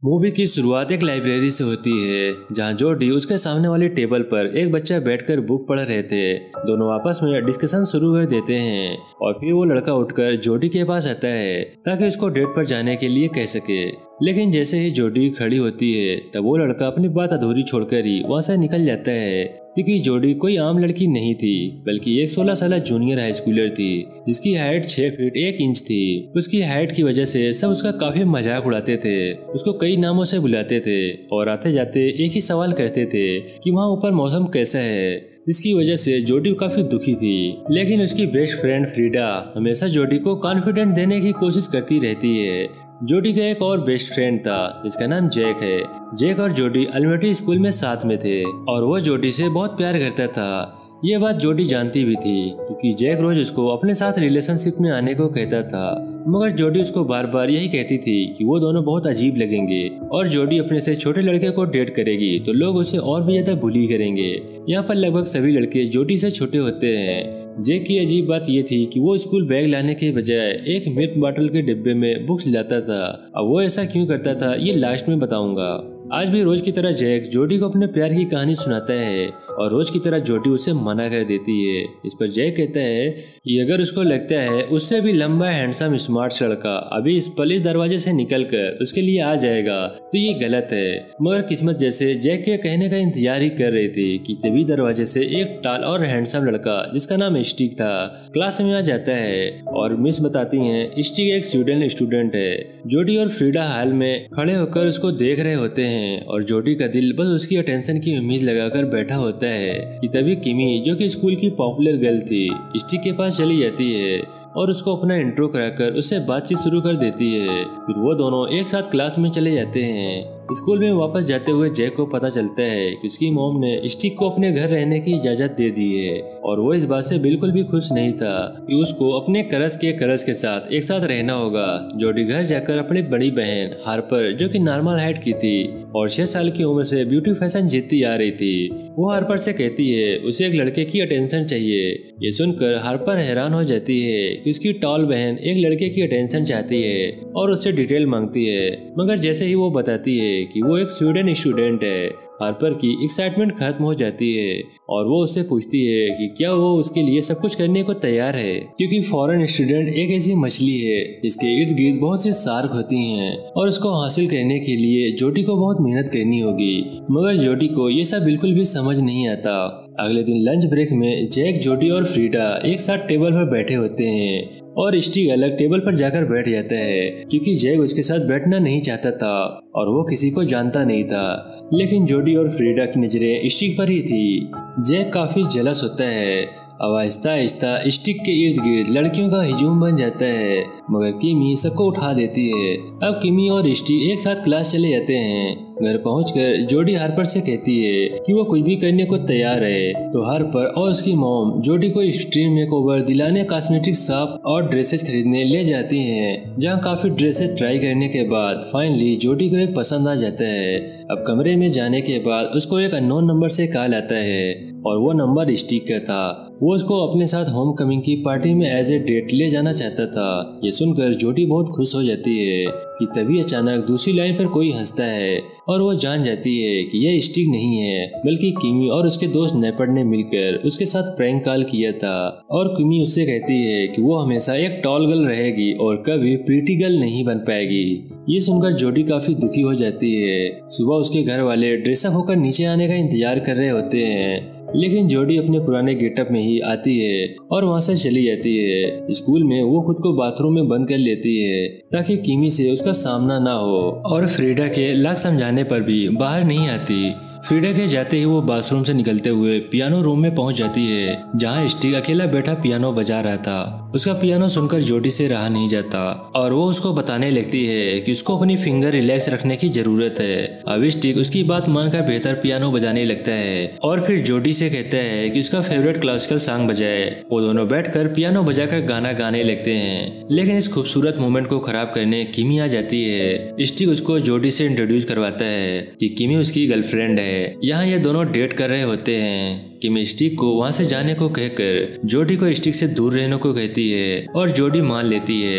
Movie की शुरुआत एक लाइब्रेरी से होती है जहां जोडी उसके सामने वाली टेबल पर एक बच्चा बैठकर बुक पढ़ रहे थे। दोनों आपस में डिस्कशन शुरू कर देते हैं और फिर वो लड़का उठकर जोडी के पास आता है ताकि उसको डेट पर जाने के लिए कह सके। लेकिन जैसे ही जोडी खड़ी होती है तब वो लड़का अपनी बात अधूरी छोड़कर ही वहां से निकल जाता है, क्योंकि जोडी कोई आम लड़की नहीं थी बल्कि एक 16 साल जूनियर हाई स्कूलर थी जिसकी हाइट 6 फीट 1 इंच थी। उसकी हाइट की वजह से सब उसका काफी मजाक उड़ाते थे, उसको कई नामों से बुलाते थे और आते जाते एक ही सवाल करते थे कि वहाँ ऊपर मौसम कैसा है, जिसकी वजह से जोडी काफी दुखी थी। लेकिन उसकी बेस्ट फ्रेंड फ्रीडा हमेशा जोडी को कॉन्फिडेंट देने की कोशिश करती रहती है। जोडी का एक और बेस्ट फ्रेंड था जिसका नाम जैक है। जैक और जोडी एलिमेंट्री स्कूल में साथ में थे और वो जोडी से बहुत प्यार करता था। ये बात जोडी जानती भी थी क्योंकि जैक रोज उसको अपने साथ रिलेशनशिप में आने को कहता था, मगर जोडी उसको बार बार यही कहती थी कि वो दोनों बहुत अजीब लगेंगे और जोडी अपने से छोटे लड़के को डेट करेगी तो लोग उसे और भी ज्यादा बुली करेंगे। यहाँ पर लगभग सभी लड़के जोडी से छोटे होते हैं। जैक की अजीब बात ये थी कि वो स्कूल बैग लाने के बजाय एक मिल्क बॉटल के डिब्बे में बुक्स लाता था। अब वो ऐसा क्यों करता था ये लास्ट में बताऊंगा। आज भी रोज की तरह जैक जोडी को अपने प्यार की कहानी सुनाता है और रोज की तरह जोडी उसे मना कर देती है। इस पर जैक कहता है कि अगर उसको लगता है उससे भी लंबा हैंडसम स्मार्ट लड़का अभी इस पुलिस दरवाजे से निकलकर उसके लिए आ जाएगा तो ये गलत है। मगर किस्मत जैसे जैक के कहने का इंतजार ही कर रही थी कि तभी दरवाजे से एक टाल और हैंडसम लड़का जिसका नाम स्टिक था क्लास में आ जाता है और मिस बताती हैं स्टिक एक स्वीडन स्टूडेंट है। जोडी और फ्रीडा हाल में खड़े होकर उसको देख रहे होते हैं और जोडी का दिल बस उसकी अटेंशन की उम्मीद लगाकर बैठा होता है कि तभी किमी जो कि स्कूल की पॉपुलर गर्ल थी स्टिक के पास चली जाती है और उसको अपना इंट्रो कराकर उससे बातचीत शुरू कर देती है। फिर वो दोनों एक साथ क्लास में चले जाते हैं। स्कूल में वापस जाते हुए जैक को पता चलता है कि उसकी मॉम ने स्टिक को अपने घर रहने की इजाजत दे दी है और वो इस बात से बिल्कुल भी खुश नहीं था कि उसको अपने करज के साथ एक साथ रहना होगा। जोडी घर जाकर अपनी बड़ी बहन हार्पर जो कि नॉर्मल हाइट की थी और 6 साल की उम्र से ब्यूटी फैशन जीतती आ रही थी, वो हार्पर से कहती है उसे एक लड़के की अटेंशन चाहिए। ये सुनकर हार्पर हैरान हो जाती है कि उसकी टॉल बहन एक लड़के की अटेंशन चाहती है और उससे डिटेल मांगती है, मगर जैसे ही वो बताती है कि वो एक स्वीडन स्टूडेंट है हार्पर की एक्साइटमेंट खत्म हो जाती है और वो उससे पूछती है कि क्या वो उसके लिए सब कुछ करने को तैयार है, क्योंकि फॉरेन स्टूडेंट एक ऐसी मछली है जिसके इर्द गिर्द बहुत सी शार्क होती हैं और उसको हासिल करने के लिए जोडी को बहुत मेहनत करनी होगी। मगर जोडी को ये सब बिल्कुल भी समझ नहीं आता। अगले दिन लंच ब्रेक में जैक, जोडी और फ्रीडा एक साथ टेबल पर बैठे होते हैं और स्टिक अलग टेबल पर जाकर बैठ जाता है क्योंकि जैक उसके साथ बैठना नहीं चाहता था और वो किसी को जानता नहीं था। लेकिन जोडी और फ्रीडा की नजरें स्टिक पर ही थी। जैक काफी जेलस होता है। अब आहिस्ता आहिस्ता स्टिक के इर्द गिर्द लड़कियों का हिजूम बन जाता है, मगर किमी सबको उठा देती है। अब किमी और स्टिक एक साथ क्लास चले जाते हैं। घर पहुंचकर जोडी हार्पर से कहती है कि वो कुछ भी करने को तैयार है, तो हार्पर और उसकी मॉम जोडी को एक्सट्रीम मेकओवर दिलाने कॉस्मेटिक शॉप और ड्रेसेस खरीदने ले जाती हैं, जहां काफी ड्रेसेस ट्राई करने के बाद फाइनली जोडी को एक पसंद आ जाता है। अब कमरे में जाने के बाद उसको एक अननोन नंबर से कॉल आता है और वो नंबर स्टिक का था। वो उसको अपने साथ होम कमिंग की पार्टी में एज ए डेट ले जाना चाहता था। ये सुनकर जोडी बहुत खुश हो जाती है कि तभी अचानक दूसरी लाइन पर कोई हंसता है और वो जान जाती है कि यह स्टिक नहीं है बल्कि किमी और उसके दोस्त नेपर्ड ने मिलकर उसके साथ प्रैंक कॉल किया था। और किमी उससे कहती है कि वो हमेशा एक टॉल गर्ल रहेगी और कभी प्रीटी गर्ल नहीं बन पाएगी। ये सुनकर जोडी काफी दुखी हो जाती है। सुबह उसके घर वाले ड्रेसअप होकर नीचे आने का इंतजार कर रहे होते हैं, लेकिन जोडी अपने पुराने गेटअप में ही आती है और वहाँ से चली जाती है। स्कूल में वो खुद को बाथरूम में बंद कर लेती है ताकि किमी से उसका सामना ना हो और फ्रीडा के लाख समझाने पर भी बाहर नहीं आती। फ्रीडा के जाते ही वो बाथरूम से निकलते हुए पियानो रूम में पहुंच जाती है जहां स्टिक अकेला बैठा पियानो बजा रहा था। उसका पियानो सुनकर जोडी से रहा नहीं जाता और वो उसको बताने लगती है कि उसको अपनी फिंगर रिलैक्स रखने की जरूरत है। अब स्टिक उसकी बात मानकर बेहतर पियानो बजाने लगता है और फिर जोडी से कहता है कि उसका फेवरेट क्लासिकल सॉन्ग बजाए। वो दोनों बैठकर पियानो बजाकर गाना गाने लगते हैं, लेकिन इस खूबसूरत मोमेंट को खराब करने किमी आ जाती है। स्टिक उसको जोडी से इंट्रोड्यूस करवाता है कि किमी उसकी गर्लफ्रेंड है। यहाँ ये दोनों डेट कर रहे होते हैं। किमी स्टिक को वहाँ से जाने को कहकर जोडी को स्टिक से दूर रहने को कहती है और जोडी मान लेती है।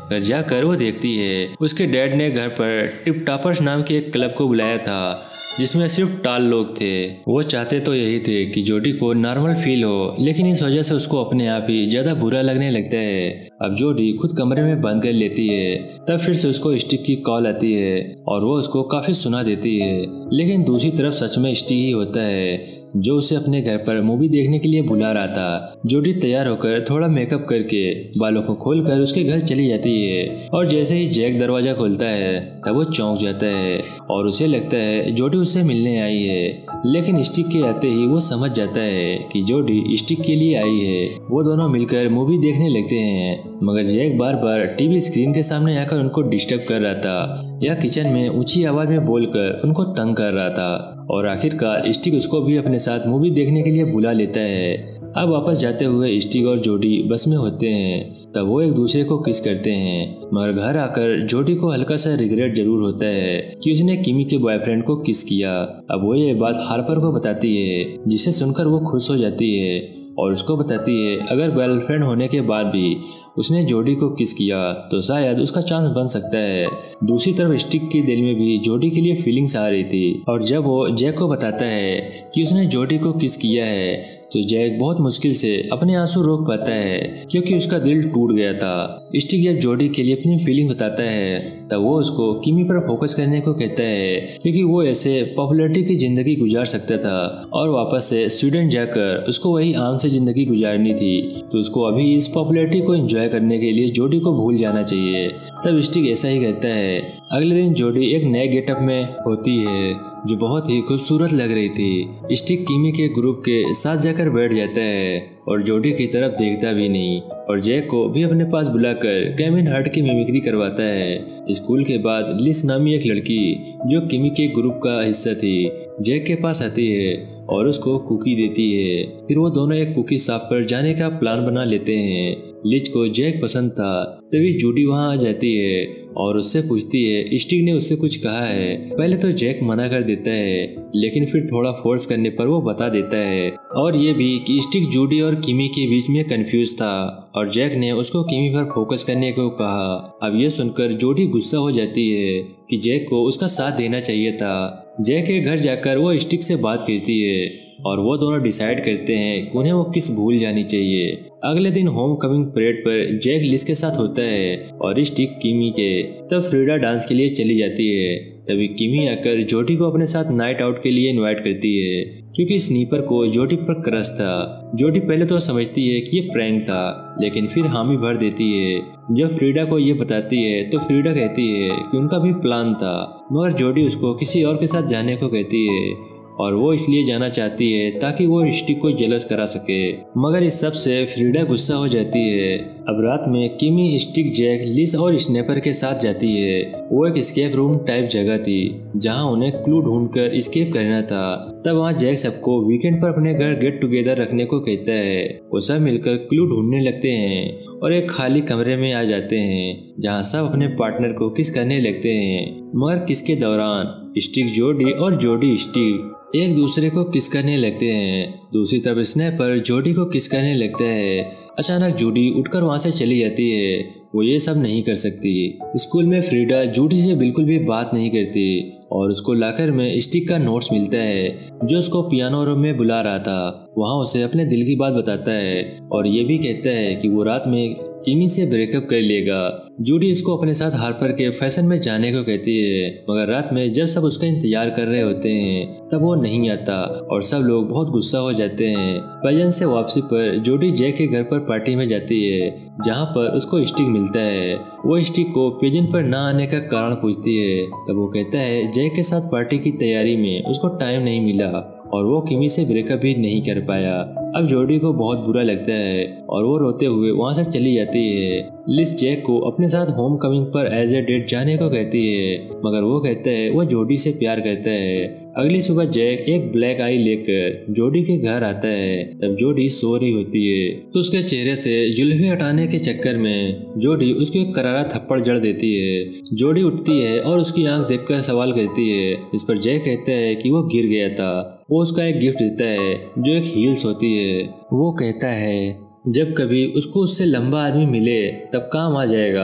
घर जाकर वो देखती है उसके डैड ने घर पर टिप टॉपर्स नाम के एक क्लब को बुलाया था जिसमें सिर्फ टाल लोग थे। वो चाहते तो यही थे कि जोडी को नॉर्मल फील हो, लेकिन इस वजह से उसको अपने आप ही ज्यादा बुरा लगने लगता है। अब जोडी खुद कमरे में बंद कर लेती है। तब फिर से उसको स्टिक की कॉल आती है और वो उसको काफी सुना देती है, लेकिन दूसरी तरफ सच में स्टिक ही होता है जो उसे अपने घर पर मूवी देखने के लिए बुला रहा था। जोडी तैयार होकर थोड़ा मेकअप करके बालों को खोलकर उसके घर चली जाती है और जैसे ही जैक दरवाजा खोलता है तब वो चौंक जाता है और उसे लगता है जोडी उससे मिलने आई है, लेकिन स्टिक के आते ही वो समझ जाता है कि जोडी स्टिक के लिए आई है। वो दोनों मिलकर मूवी देखने लगते हैं, मगर जैक बार बार टीवी स्क्रीन के सामने आकर उनको डिस्टर्ब कर रहा था या किचन में ऊंची आवाज में बोलकर उनको तंग कर रहा था। और आखिरकार स्टिक उसको भी अपने साथ मूवी देखने के लिए बुला लेता है। अब वापस जाते हुए स्टिक और जोडी बस में होते हैं। तब वो एक दूसरे को किस करते हैं, मगर घर आकर जोडी को हल्का सा रिग्रेट जरूर होता है कि उसने किमी के बॉयफ्रेंड को किस किया। अब वो ये बात हार्पर को बताती है, जिसे सुनकर वो खुश हो जाती है और उसको बताती है अगर गर्लफ्रेंड होने के बाद भी उसने जोडी को किस किया तो शायद उसका चांस बन सकता है। दूसरी तरफ स्टिक के दिल में भी जोडी के लिए फीलिंग्स आ रही थी और जब वो जैक को बताता है कि उसने जोडी को किस किया है तो जैक बहुत मुश्किल से अपने आंसू रोक पाता है क्योंकि उसका दिल टूट गया था। स्टिक जब जोडी के लिए अपनी फीलिंग बताता है तब वो उसको किमी पर फोकस करने को कहता है क्योंकि वो ऐसे पॉपुलैरिटी की जिंदगी गुजार सकता था और वापस से स्वीडन जाकर उसको वही आम से जिंदगी गुजारनी थी, तो उसको अभी इस पॉपुलैरिटी को एंजॉय करने के लिए जोडी को भूल जाना चाहिए। तब स्टिक ऐसा ही करता है। अगले दिन जोडी एक नए गेटअप में होती है जो बहुत ही खूबसूरत लग रही थी। स्टिक किमी के ग्रुप के साथ जाकर बैठ जाता है और जोडी की तरफ देखता भी नहीं और जैक को भी अपने पास बुलाकर केविन हार्ट की मिमिक्री करवाता है। स्कूल के बाद लिस नामी एक लड़की जो किमी के ग्रुप का हिस्सा थी जैक के पास आती है और उसको कुकी देती है। फिर वो दोनों एक कुकी शॉप पर जाने का प्लान बना लेते हैं। लिज को जैक पसंद था, तभी जूडी वहां आ जाती है और उससे पूछती है स्टिक ने उससे कुछ कहा है। पहले तो जैक मना कर देता है, लेकिन फिर थोड़ा फोर्स करने पर वो बता देता है और ये भी कि स्टिक जूडी और किमी के बीच में कंफ्यूज था और जैक ने उसको किमी पर फोकस करने को कहा। अब ये सुनकर जूडी गुस्सा हो जाती है कि जैक को उसका साथ देना चाहिए था। जैक के घर जाकर वो स्टिक से बात करती है और वो दोनों डिसाइड करते हैं कि उन्हें वो किस भूल जानी चाहिए। अगले दिन होम कमिंग परेड पर जैक लिस के साथ होता है और स्टिक किमी के। तब फ्रीडा डांस के लिए चली जाती है। तभी किमी आकर जोडी को अपने साथ नाइट आउट के लिए इनवाइट करती है क्योंकि स्नीपर को जोडी पर क्रश था। जोडी पहले तो समझती है कि ये प्रैंक था, लेकिन फिर हामी भर देती है। जब फ्रीडा को ये बताती है तो फ्रीडा कहती है कि उनका भी प्लान था, मगर जोडी उसको किसी और के साथ जाने को कहती है और वो इसलिए जाना चाहती है ताकि वो स्टिक को जेलस करा सके। मगर इस सब से फ्रीडा गुस्सा हो जाती है। अब रात में किमी, स्टिक, जैक, लिस और स्नैपर के साथ जाती है। वो एक एस्केप रूम टाइप जगह थी जहां उन्हें क्लू ढूंढकर एस्केप करना था। तब वहां जैक सबको वीकेंड पर अपने घर गेट टुगेदर रखने को कहता है। वो सब मिलकर क्लू ढूंढने लगते हैं और एक खाली कमरे में आ जाते हैं जहां सब अपने पार्टनर को किस करने लगते हैं। मगर किस के दौरान स्टिक जोडी और जोडी स्टिक एक दूसरे को किस करने लगते हैं। दूसरी तरफ स्नैपर जोडी को किस करने लगता है। अचानक जूडी उठकर वहां से चली जाती है। वो ये सब नहीं कर सकती। स्कूल में फ्रीडा जूडी से बिल्कुल भी बात नहीं करती और उसको लॉकर में स्टिक का नोट्स मिलता है जो उसको पियानो रूम में बुला रहा था। वहाँ उसे अपने दिल की बात बताता है और ये भी कहता है कि वो रात में किमी से ब्रेकअप कर लेगा। जूडी इसको अपने साथ हार्पर के फैशन में जाने को कहती है, मगर रात में जब सब उसका इंतजार कर रहे होते हैं तब वो नहीं आता और सब लोग बहुत गुस्सा हो जाते हैं। पैजन से वापसी पर जूडी जैक के घर पर पार्टी में जाती है जहाँ पर उसको स्टिक मिलता है। वो स्टिक को पेजेंट पर ना आने का कारण पूछती है। तब वो कहता है जैक के साथ पार्टी की तैयारी में उसको टाइम नहीं मिला और वो किमी से ब्रेकअप भी नहीं कर पाया। अब जोडी को बहुत बुरा लगता है और वो रोते हुए वहाँ से चली जाती है। लिस जैक को अपने साथ होम कमिंग पर एज ए डेट जाने को कहती है, मगर वो कहता है वो जोडी से प्यार करता है। अगली सुबह जैक एक ब्लैक आई लेकर जोडी के घर आता है। तब जोडी सो रही होती है तो उसके चेहरे से जुल्फे हटाने के चक्कर में जोडी उसको एक करारा थप्पड़ जड़ देती है। जोडी उठती है और उसकी आंख देखकर सवाल करती है। इस पर जैक कहता है कि वो गिर गया था। वो उसका एक गिफ्ट देता है जो एक हील्स होती है। वो कहता है जब कभी उसको उससे लंबा आदमी मिले तब काम आ जाएगा।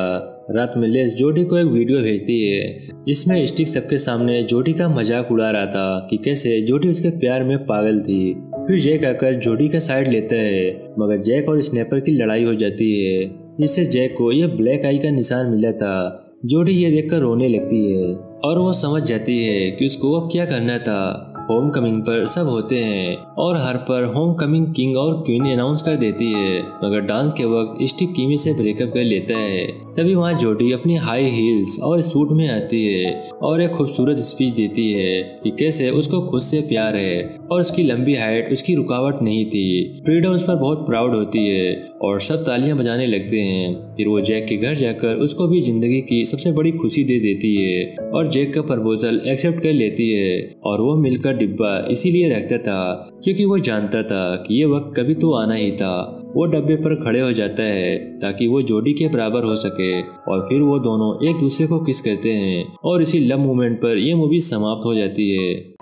रात में लेस जोडी को एक वीडियो भेजती है जिसमें स्टिक सबके सामने जोडी का मजाक उड़ा रहा था कि कैसे जोडी उसके प्यार में पागल थी। फिर जैक आकर जोडी का साइड लेता है, मगर जैक और स्नैपर की लड़ाई हो जाती है जिससे जैक को यह ब्लैक आई का निशान मिला था। जोडी ये देखकर रोने लगती है और वो समझ जाती है कि उसको अब क्या करना था। होम कमिंग पर सब होते हैं और हार्पर होम कमिंग किंग और क्वीन अनाउंस कर देती है, मगर डांस के वक्त स्टिक किमी से ब्रेकअप कर लेता है। तभी वहाँ जोडी अपनी हाई हील्स और सूट में आती है और एक खूबसूरत स्पीच देती है कि कैसे उसको खुद से प्यार है और उसकी लंबी हाइट उसकी रुकावट नहीं थी। फ्रीडा उस पर बहुत प्राउड होती है और सब तालियां बजाने लगते हैं। फिर वो जैक के घर जाकर उसको भी जिंदगी की सबसे बड़ी खुशी दे देती है और जैक का प्रपोजल एक्सेप्ट कर लेती है। और वो मिलकर डिब्बा इसीलिए रखता था क्योंकि वो जानता था कि ये वक्त कभी तो आना ही था। वो डब्बे पर खड़े हो जाता है ताकि वो जोडी के बराबर हो सके और फिर वो दोनों एक दूसरे को किस करते हैं और इसी लव मोमेंट पर ये मूवी समाप्त हो जाती है।